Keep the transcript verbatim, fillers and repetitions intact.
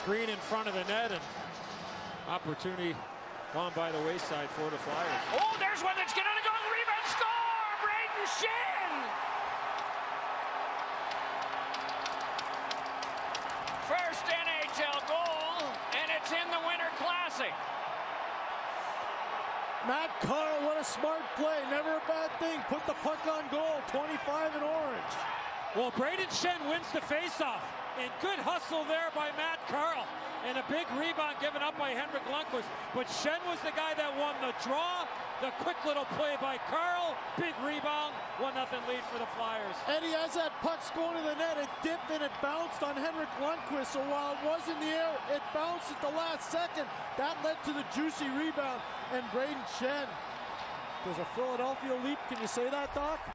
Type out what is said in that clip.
screen in front of the net, and opportunity gone by the wayside for the Flyers. Oh, there's one that's going to go. Rebound score! Brayden Schenn! First N H L goal, and it's in the Winter Classic. Matt Carle, what a smart play. Never a bad thing. Put the puck on goal. twenty-five in orange. Well, Brayden Schenn wins the faceoff. And good hustle there by Matt Carle. And a big rebound given up by Henrik Lundqvist. But Schenn was the guy that won the draw. The quick little play by Carle. Big rebound. one nothing lead for the Flyers. Eddie, as that puck's going to the net, it dipped and it bounced on Henrik Lundqvist. So while it was in the air, it bounced at the last second. That led to the juicy rebound. And Brayden Schenn does a Philadelphia leap. Can you say that, Doc?